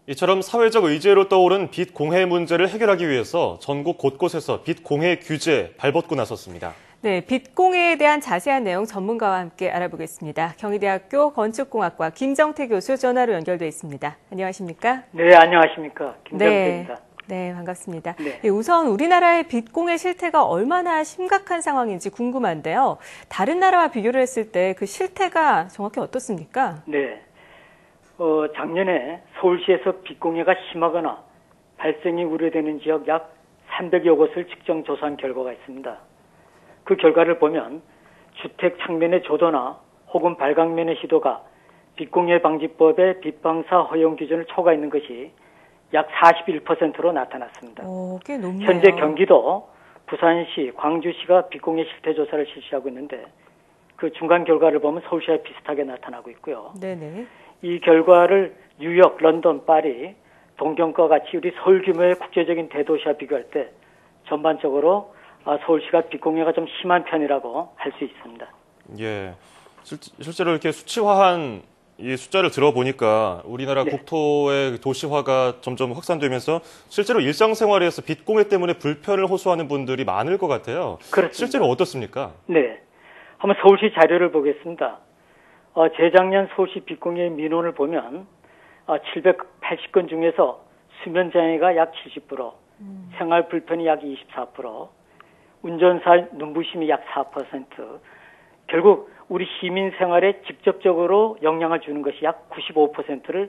이처럼 사회적 의제로 떠오른 빚 공해 문제를 해결하기 위해서 전국 곳곳에서 빚 공해 규제 발벗고 나섰습니다. 네, 빚 공해에 대한 자세한 내용 전문가와 함께 알아보겠습니다. 경희대학교 건축공학과 김정태 교수 전화로 연결돼 있습니다. 안녕하십니까? 네, 안녕하십니까? 김정태입니다. 네, 반갑습니다. 네. 우선 우리나라의 빚 공해 실태가 얼마나 심각한 상황인지 궁금한데요. 다른 나라와 비교를 했을 때 그 실태가 정확히 어떻습니까? 네. 작년에 서울시에서 빚 공해가 심하거나 발생이 우려되는 지역 약 300여 곳을 측정 조사한 결과가 있습니다. 그 결과를 보면 주택 창면의 조도나 혹은 발광면의 시도가 빚공해 방지법의 빚방사 허용 기준을 초과했는 것이 약 41%로 나타났습니다. 꽤 높네요. 현재 경기도, 부산시, 광주시가 빚공해 실태 조사를 실시하고 있는데 그 중간 결과를 보면 서울시와 비슷하게 나타나고 있고요. 네네. 이 결과를 뉴욕, 런던, 파리, 동경과 같이 우리 서울 규모의 국제적인 대도시와 비교할 때 전반적으로 서울시가 빚 공해가 좀 심한 편이라고 할 수 있습니다. 예, 실제로 이렇게 수치화한 이 숫자를 들어보니까 우리나라 네. 국토의 도시화가 점점 확산되면서 실제로 일상생활에서 빚 공해 때문에 불편을 호소하는 분들이 많을 것 같아요. 그렇습니다. 실제로 어떻습니까? 네, 한번 서울시 자료를 보겠습니다. 재작년 서울시 빚 공해 민원을 보면 780건 중에서 수면 장애가 약 70%, 생활 불편이 약 24%, 운전사 눈부심이 약 4%, 결국 우리 시민 생활에 직접적으로 영향을 주는 것이 약 95%를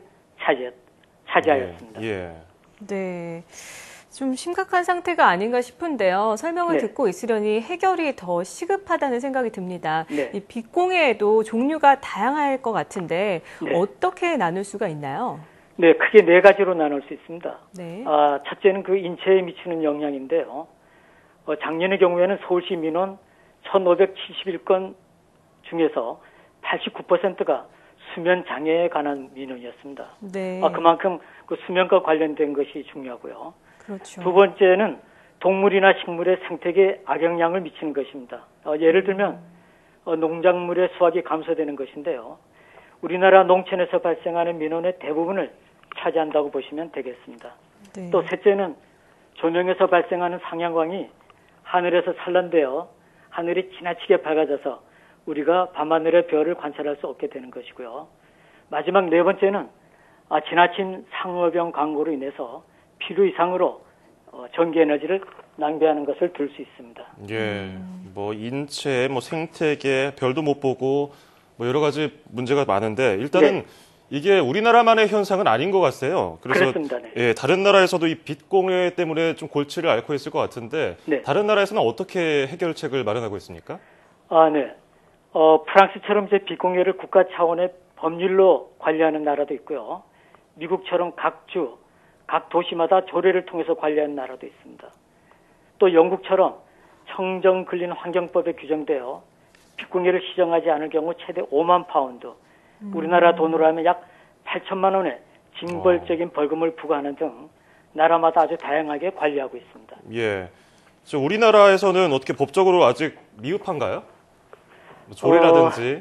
차지하였습니다. 네. 좀 심각한 상태가 아닌가 싶은데요. 설명을 네. 듣고 있으려니 해결이 더 시급하다는 생각이 듭니다. 네. 이 빚 공해에도 종류가 다양할 것 같은데 네. 어떻게 나눌 수가 있나요? 네, 크게 네 가지로 나눌 수 있습니다. 네. 첫째는 그 인체에 미치는 영향인데요. 작년의 경우에는 서울시 민원 1,571건 중에서 89%가 수면 장애에 관한 민원이었습니다. 네. 그만큼 그 수면과 관련된 것이 중요하고요. 그렇죠. 두 번째는 동물이나 식물의 생태계에 악영향을 미치는 것입니다. 예를 들면 농작물의 수확이 감소되는 것인데요. 우리나라 농촌에서 발생하는 민원의 대부분을 차지한다고 보시면 되겠습니다. 네. 또 셋째는 조명에서 발생하는 상향광이 하늘에서 산란되어 하늘이 지나치게 밝아져서 우리가 밤하늘의 별을 관찰할 수 없게 되는 것이고요. 마지막 네 번째는 지나친 상업용 광고로 인해서 필요 이상으로 전기 에너지를 낭비하는 것을 들 수 있습니다. 예, 뭐 인체, 뭐 생태계, 별도 못 보고 뭐 여러 가지 문제가 많은데 일단은 네. 이게 우리나라만의 현상은 아닌 것 같아요. 그래서 그렇습니다. 네. 예, 다른 나라에서도 이 빚 공해 때문에 좀 골치를 앓고 있을 것 같은데 네. 다른 나라에서는 어떻게 해결책을 마련하고 있습니까? 네. 프랑스처럼 이제 빚 공해를 국가 차원의 법률로 관리하는 나라도 있고요. 미국처럼 각 주, 각 도시마다 조례를 통해서 관리하는 나라도 있습니다. 또 영국처럼 청정 근린 환경법에 규정되어 빚 공해를 시정하지 않을 경우 최대 5만 파운드, 우리나라 돈으로 하면 약 8천만 원의 징벌적인 벌금을 부과하는 등 나라마다 아주 다양하게 관리하고 있습니다. 예, 우리나라에서는 어떻게 법적으로 아직 미흡한가요? 조례라든지.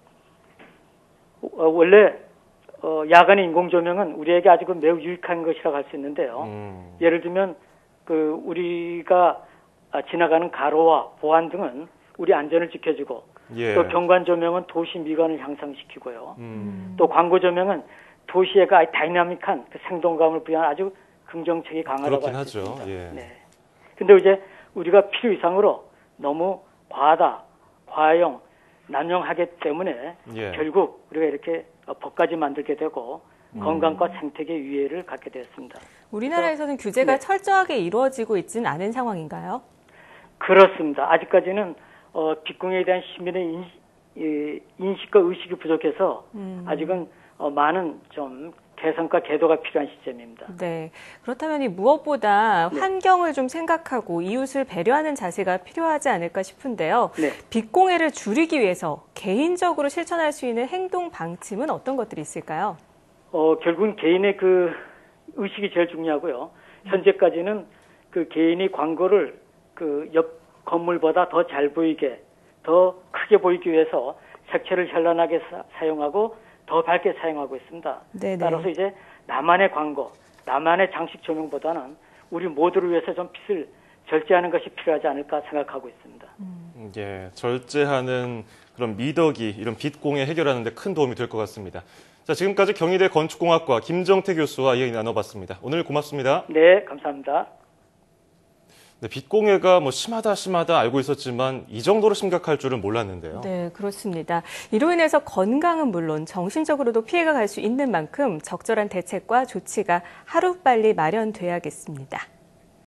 원래 야간의 인공 조명은 우리에게 아직은 매우 유익한 것이라고 할 수 있는데요. 예를 들면 우리가 지나가는 가로와 보안 등은 우리 안전을 지켜주고, 예. 또 경관 조명은 도시 미관을 향상시키고요. 또 광고 조명은 도시의 그 다이나믹한 그 생동감을 부여하는 아주 긍정책이 강하다고 할 수 있습니다. 예. 네. 근데 이제 우리가 필요 이상으로 너무 과하다, 과용, 남용하기 때문에 예. 결국 우리가 이렇게 법까지 만들게 되고 건강과 생태계 위해를 갖게 되었습니다. 우리나라에서는 규제가 네. 철저하게 이루어지고 있지는 않은 상황인가요? 그렇습니다. 아직까지는 빚 공해에 대한 시민의 인식과 의식이 부족해서 아직은 많은 좀 개선과 개도가 필요한 시점입니다. 네. 그렇다면 이 무엇보다 네. 환경을 좀 생각하고 이웃을 배려하는 자세가 필요하지 않을까 싶은데요. 네. 빚 공해를 줄이기 위해서 개인적으로 실천할 수 있는 행동 방침은 어떤 것들이 있을까요? 결국은 개인의 그 의식이 제일 중요하고요. 현재까지는 그 개인이 광고를 그 옆 건물보다 더 잘 보이게, 더 크게 보이기 위해서 색채를 현란하게 사용하고 더 밝게 사용하고 있습니다. 네네. 따라서 이제 나만의 광고, 나만의 장식 조명보다는 우리 모두를 위해서 좀 빚을 절제하는 것이 필요하지 않을까 생각하고 있습니다. 예, 절제하는 그런 미덕이 이런 빚 공해 해결하는 데 큰 도움이 될 것 같습니다. 자, 지금까지 경희대 건축공학과 김정태 교수와 이야기 나눠봤습니다. 오늘 고맙습니다. 네, 감사합니다. 네, 빚 공해가 심하다 알고 있었지만 이 정도로 심각할 줄은 몰랐는데요. 네, 그렇습니다. 이로 인해서 건강은 물론 정신적으로도 피해가 갈 수 있는 만큼 적절한 대책과 조치가 하루빨리 마련돼야겠습니다.